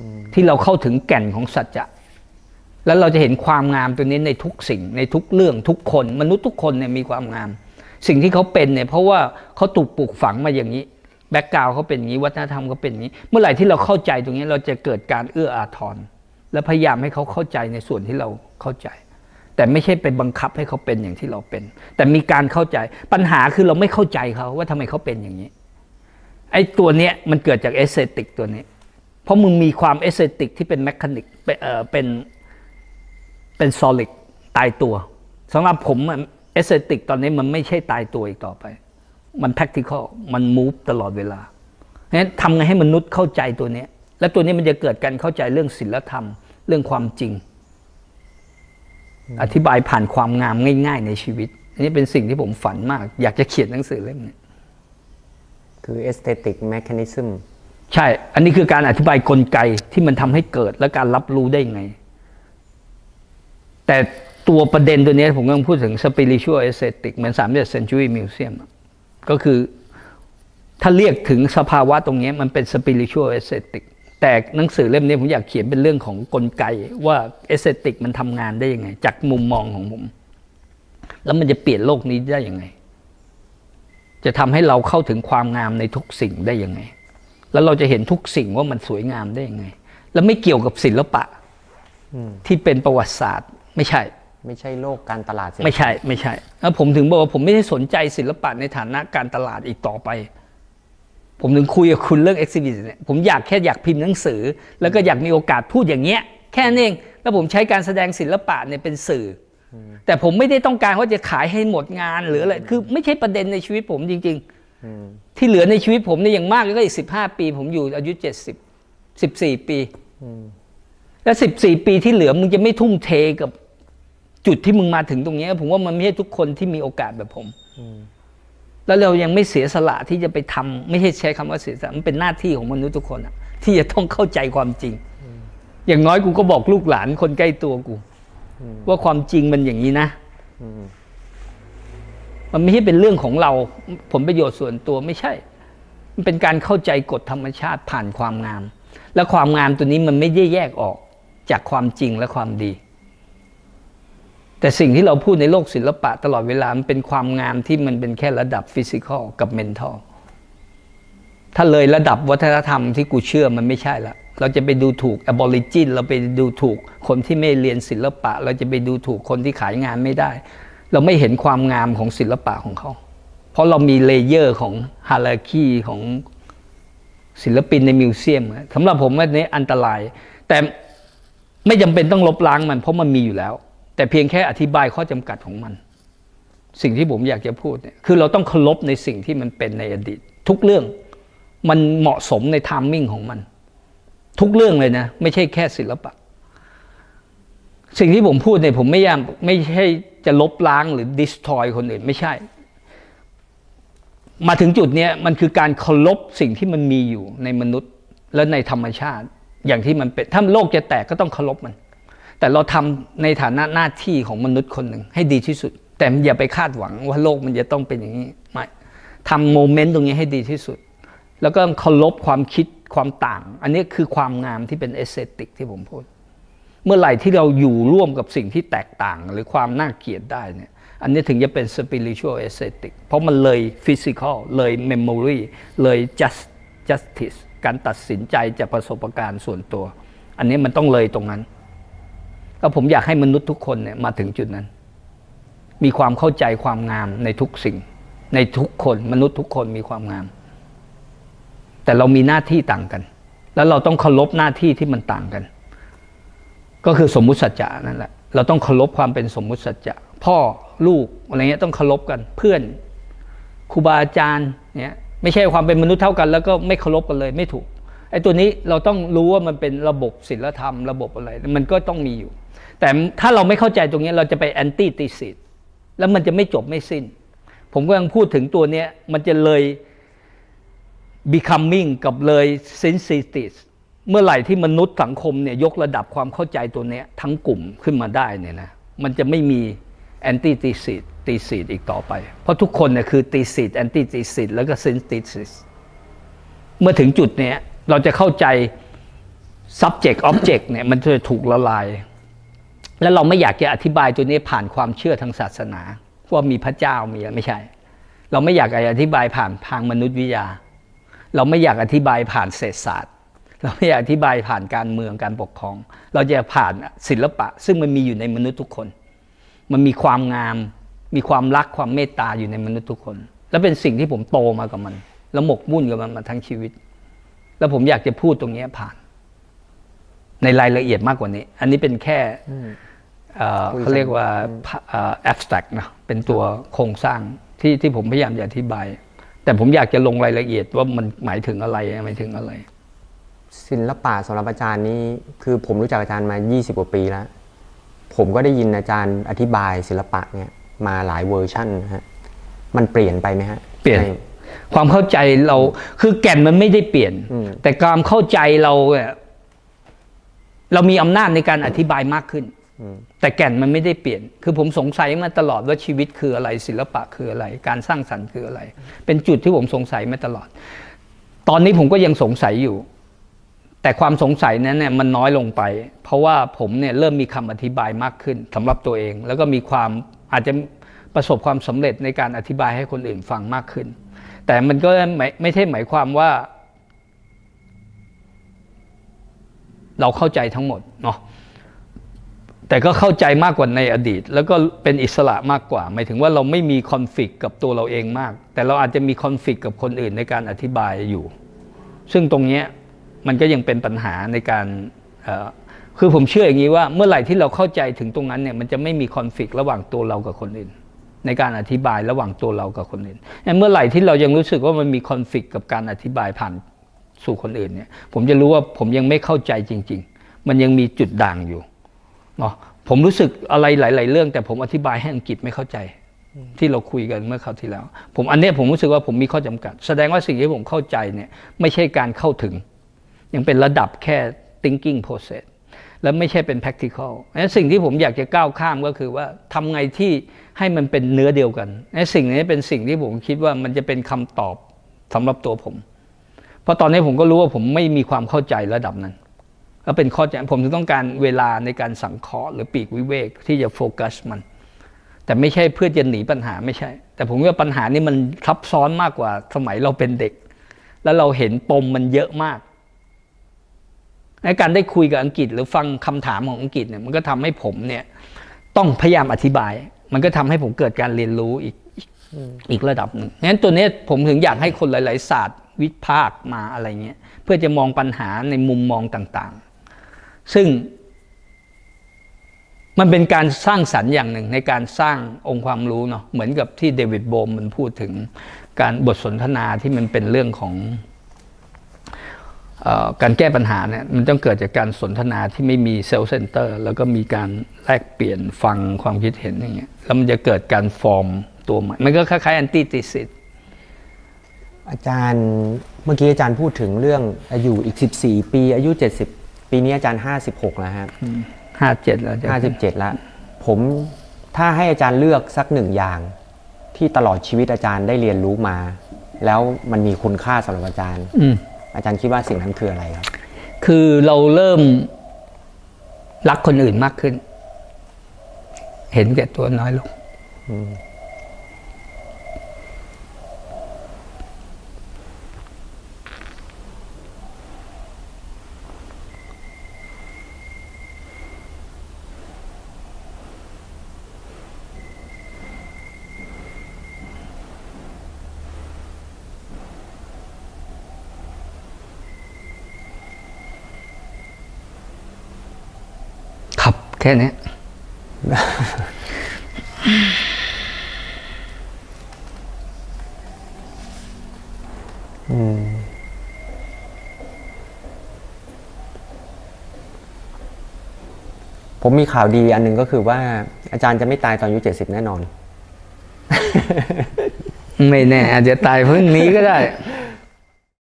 ที่เราเข้าถึงแก่นของสัจจะแล้วเราจะเห็นความงามตัวนี้ในทุกสิ่งในทุกเรื่องทุกคนมนุษย์ทุกคนเนี่ยมีความงามสิ่งที่เขาเป็นเนี่ยเพราะว่าเขาถูกปลูกฝังมาอย่างนี้แบ็คกราวด์เขาเป็นอย่างนี้วัฒนธรรมเขาเป็นอย่างนี้เมื่อไหร่ที่เราเข้าใจตรงนี้เราจะเกิดการเอื้ออาทรและพยายามให้เขาเข้าใจในส่วนที่เราเข้าใจแต่ไม่ใช่ไปบังคับให้เขาเป็นอย่างที่เราเป็นแต่มีการเข้าใจปัญหาคือเราไม่เข้าใจเขาว่าทำไมเขาเป็นอย่างนี้ไอ้ตัวเนี้ยมันเกิดจากเอสเธติกตัวนี้เพราะมึงมีความเอสเธติกที่เป็นแมคานิกเป็น solid ตายตัวสำหรับผมเอสเธติกตอนนี้มันไม่ใช่ตายตัวอีกต่อไปมัน practical มัน move ตลอดเวลาเพราะฉะนั้นทำไงให้มนุษย์เข้าใจตัวนี้และตัวนี้มันจะเกิดการเข้าใจเรื่องศีลธรรมเรื่องความจริงอธิบายผ่านความงามง่ายๆในชีวิตอันนี้เป็นสิ่งที่ผมฝันมากอยากจะเขียนหนังสือเล่มนี้คือ aesthetic mechanism ใช่อันนี้คือการอธิบายกลไกที่มันทำให้เกิดและการรับรู้ได้ไงแต่ตัวประเด็นตัวนี้ผมกำลังพูดถึง spiritual aesthetic เหมือน31 century museum ก็คือถ้าเรียกถึงสภาวะตรงนี้มันเป็น spiritual aesthetic แต่หนังสือเล่มนี้ผมอยากเขียนเป็นเรื่องของกลไกว่า aesthetic มันทำงานได้ยังไงจากมุมมองของผมแล้วมันจะเปลี่ยนโลกนี้ได้ยังไงจะทำให้เราเข้าถึงความงามในทุกสิ่งได้ยังไงแล้วเราจะเห็นทุกสิ่งว่ามันสวยงามได้ยังไงแล้วไม่เกี่ยวกับศิลปะที่เป็นประวัติศาสตร์ไม่ใช่โลกการตลาดไม่ใช่แล้วผมถึงบอกว่าผมไม่ได้สนใจศิลปะในฐานะการตลาดอีกต่อไปผมถึงคุยกับคุณเรื่อง exhibition เนี่ยผมอยากพิมพ์หนังสือแล้วก็อยากมีโอกาสพูดอย่างเงี้ยแค่นั้นเองแล้วผมใช้การแสดงศิลปะเนี่ยเป็นสื่อแต่ผมไม่ได้ต้องการว่าจะขายให้หมดงานหรืออะไรคือไม่ใช่ประเด็นในชีวิตผมจริงๆที่เหลือในชีวิตผมเนี่ยอย่างมากก็อีก15 ปีผมอยู่อายุ70 14 ปีแล้ว14 ปีที่เหลือมึงจะไม่ทุ่มเทกับจุดที่มึงมาถึงตรงนี้ผมว่ามันไม่ใช่ทุกคนที่มีโอกาสแบบผมแล้วเรายังไม่เสียสละที่จะไปทำไม่ใช่ใช้คำว่าเสียสละมันเป็นหน้าที่ของมนุษย์ทุกคนอะที่จะต้องเข้าใจความจริงอย่างน้อยกูก็บอกลูกหลานคนใกล้ตัวกูว่าความจริงมันอย่างนี้นะมันไม่ใช่เป็นเรื่องของเราผลประโยชน์ส่วนตัวไม่ใช่มันเป็นการเข้าใจกฎธรรมชาติผ่านความงามและความงามตัวนี้มันไม่ได้แยกออกจากความจริงและความดีแต่สิ่งที่เราพูดในโลกศิลปะตลอดเวลามันเป็นความงามที่มันเป็นแค่ระดับฟิสิกอลกับเมนทัลถ้าเลยระดับวัฒนธรรมที่กูเชื่อมันไม่ใช่ละเราจะไปดูถูกแอบอริจินเราไปดูถูกคนที่ไม่เรียนศิลปะเราจะไปดูถูกคนที่ขายงานไม่ได้เราไม่เห็นความงามของศิลปะของเขาเพราะเรามีเลเยอร์ของฮาราคีของศิลปินในมิวเซียมสำหรับผมว่านี้อันตรายแต่ไม่จำเป็นต้องลบล้างมันเพราะมันมีอยู่แล้วแต่เพียงแค่อธิบายข้อจำกัดของมันสิ่งที่ผมอยากจะพูดเนี่ยคือเราต้องเคารพในสิ่งที่มันเป็นในอดีตทุกเรื่องมันเหมาะสมในไทมิ่งของมันทุกเรื่องเลยนะไม่ใช่แค่ศิลปะสิ่งที่ผมพูดเนี่ยผมไม่ใช่จะลบล้างหรือ destroy คนอื่นไม่ใช่มาถึงจุดนี้มันคือการเคารพสิ่งที่มันมีอยู่ในมนุษย์และในธรรมชาติอย่างที่มันเป็นถ้าโลกจะแตกก็ต้องเคารพมันแต่เราทำในฐานะหน้าที่ของมนุษย์คนหนึ่งให้ดีที่สุดแต่อย่าไปคาดหวังว่าโลกมันจะต้องเป็นอย่างนี้ไม่ทำโมเมนต์ตรงนี้ให้ดีที่สุดแล้วก็เคารพความคิดความต่างอันนี้คือความงามที่เป็นเอสเธติกที่ผมพูดเมื่อไหร่ที่เราอยู่ร่วมกับสิ่งที่แตกต่างหรือความน่าเกลียดได้เนี่ยอันนี้ถึงจะเป็น spiritual aesthetic เพราะมันเลย physical เลย memory เลย justice การตัดสินใจจากประสบการณ์ส่วนตัวอันนี้มันต้องเลยตรงนั้นแล้วผมอยากให้มนุษย์ทุกคนเนี่ยมาถึงจุดนั้นมีความเข้าใจความงามในทุกสิ่งในทุกคนมนุษย์ทุกคนมีความงามแต่เรามีหน้าที่ต่างกันแล้วเราต้องเคารพหน้าที่ที่มันต่างกันก็คือสมมุติสัจจะนั่นแหละเราต้องเคารพความเป็นสมมุติสัจจะพ่อลูกอะไรเงี้ยต้องเคารพกันเพื่อนครูบาอาจารย์เนี่ยไม่ใช่ความเป็นมนุษย์เท่ากันแล้วก็ไม่เคารพกันเลยไม่ถูกไอ้ตัวนี้เราต้องรู้ว่ามันเป็นระบบศีลธรรมระบบอะไรมันก็ต้องมีอยู่แต่ถ้าเราไม่เข้าใจตรงนี้เราจะไปแอนตี้ตีสิตแล้วมันจะไม่จบไม่สิ้นผมก็ยังพูดถึงตัวเนี้ยมันจะเลย becoming กับเลย sensitive เมื่อไหร่ที่มนุษย์สังคมเนี่ยยกระดับความเข้าใจตัวเนี้ยทั้งกลุ่มขึ้นมาได้เนี่ยนะมันจะไม่มีแอนตี้ตีสิตอีกต่อไปเพราะทุกคนเนี่ยคือตีสิตแอนตี้ตีสิตแล้วก็ sensitive เมื่อถึงจุดเนี้ยเราจะเข้าใจ subject object เนี่ยมันจะถูกละลายแล้วเราไม่อยากจะอธิบายตัวนี้ผ่านความเชื่อทางศาสนาว่ามีพระเจ้ามีอะไรไม่ใช่เราไม่อยากอธิบายผ่านทางมนุษยวิทยาเราไม่อยากอธิบายผ่านเศรษฐศาสตร์เราไม่อยากอธิบายผ่านการเมืองการปกครองเราจะผ่านศิลปะซึ่งมันมีอยู่ในมนุษย์ทุกคนมันมีความงามมีความรักความเมตตาอยู่ในมนุษย์ทุกคนและเป็นสิ่งที่ผมโตมากับมันแล้วหมกมุ่นกับมันมาทั้งชีวิตแล้วผมอยากจะพูดตรงนี้ผ่านในรายละเอียดมากกว่านี้อันนี้เป็นแค่เขาเรียกว่าabstract นะเป็นตัวโครงสร้างที่ผมพยายามจะอธิบายแต่ผมอยากจะลงรายละเอียดว่ามันหมายถึงอะไรหมายถึงอะไรศิลปะสำหรับอาจารย์นี่คือผมรู้จักอาจารย์มา20กว่าปีแล้วผมก็ได้ยินอาจารย์อธิบายศิลปะเนี่ยมาหลายเวอร์ชันนะฮะมันเปลี่ยนไปไหมฮะเปลี่ยนความเข้าใจเราคือแก่นมันไม่ได้เปลี่ยนแต่ความเข้าใจเรามีอำนาจในการอธิบายมากขึ้นแต่แก่นมันไม่ได้เปลี่ยนคือผมสงสัยมาตลอดว่าชีวิตคืออะไรศิลปะคืออะไรการสร้างสรรค์คืออะไรเป็นจุดที่ผมสงสัยมาตลอดตอนนี้ผมก็ยังสงสัยอยู่แต่ความสงสัยนั้นเนี่ยมันน้อยลงไปเพราะว่าผมเนี่ยเริ่มมีคำอธิบายมากขึ้นสำหรับตัวเองแล้วก็มีความอาจจะประสบความสำเร็จในการอธิบายให้คนอื่นฟังมากขึ้นแต่มันก็ไม่ใช่หมายความว่าเราเข้าใจทั้งหมดเนาะแต่ก็เข้าใจมากกว่าในอดีตแล้วก็เป็นอิสระมากกว่าหมายถึงว่าเราไม่มีคอนฟลิกต์กับตัวเราเองมากแต่เราอาจจะมีคอนฟลิกต์กับคนอื่นในการอธิบายอยู่ซึ่งตรงนี้มันก็ยังเป็นปัญหาในการคือผมเชื่ออย่างนี้ว่าเมื่อไหร่ที่เราเข้าใจถึงตรงนั้นเนี่ยมันจะไม่มีคอนฟลิกต์ระหว่างตัวเรากับคนอื่นในการอธิบายระหว่างตัวเรากับคนอื่นเมื่อไหร่ที่เรายังรู้สึกว่ามันมีคอนฟลิกต์กับการอธิบายผ่านสู่คนอื่นเนี่ยผมจะรู้ว่าผมยังไม่เข้าใจจริงๆมันยังมีจุดด่างอยู่เนาะผมรู้สึกอะไรหลายๆเรื่องแต่ผมอธิบายให้อังกฤษไม่เข้าใจที่เราคุยกันเมื่อคราวที่แล้วอันนี้ผมรู้สึกว่าผมมีข้อจำกัดแสดงว่าสิ่งที่ผมเข้าใจเนี่ยไม่ใช่การเข้าถึงยังเป็นระดับแค่ thinking process และไม่ใช่เป็น practical สิ่งที่ผมอยากจะก้าวข้ามก็คือว่าทำไงที่ให้มันเป็นเนื้อเดียวกันสิ่งนี้เป็นสิ่งที่ผมคิดว่ามันจะเป็นคำตอบสำหรับตัวผมเพราะตอนนี้ผมก็รู้ว่าผมไม่มีความเข้าใจระดับนั้นแล้วเป็นข้อใจผมถึงต้องการเวลาในการสังเคราะห์หรือปีกวิเวกที่จะโฟกัสมันแต่ไม่ใช่เพื่อจะหนีปัญหาไม่ใช่แต่ผมว่าปัญหานี้มันซับซ้อนมากกว่าสมัยเราเป็นเด็กแล้วเราเห็นปมมันเยอะมากในการได้คุยกับอังกฤษหรือฟังคำถามของอังกฤษเนี่ยมันก็ทำให้ผมเนี่ยต้องพยายามอธิบายมันก็ทำให้ผมเกิดการเรียนรู้อีกระดับหนึ่งงั้นตัวนี้ผมถึงอยากให้คนหลายๆศาสตร์วิพากษ์มาอะไรเงี้ยเพื่อจะมองปัญหาในมุมมองต่างๆซึ่งมันเป็นการสร้างสรรค์อย่างหนึ่งในการสร้างองค์ความรู้เนาะเหมือนกับที่เดวิดโบมมันพูดถึงการบทสนทนาที่มันเป็นเรื่องของการแก้ปัญหาเนี่ยมันต้องเกิดจากการสนทนาที่ไม่มีเซลล์เซนเตอร์แล้วก็มีการแลกเปลี่ยนฟังความคิดเห็นอย่างเงี้ยแล้วมันจะเกิดการฟอร์มตัวใหม่มันก็คล้ายๆแอนติธีซิสอาจารย์เมื่อกี้อาจารย์พูดถึงเรื่องอายุอีก14ปีอายุ70ปีนี้อาจารย์56แล้วครับ 57แล้ว 57แล้วผมถ้าให้อาจารย์เลือกสักหนึ่งอย่างที่ตลอดชีวิตอาจารย์ได้เรียนรู้มาแล้วมันมีคุณค่าสำหรับอาจารย์อาจารย์คิดว่าสิ่งนั้นคืออะไรครับคือเราเริ่มรักคนอื่นมากขึ้นเห็นแก่ตัวน้อยลงแค่นี้ผมมีข่าวดีอันหนึ่งก็คือว่าอาจารย์จะไม่ตายตอนอายุ70แน่นอนไม่แน่อาจจะตายพรุ่งนี้ก็ได้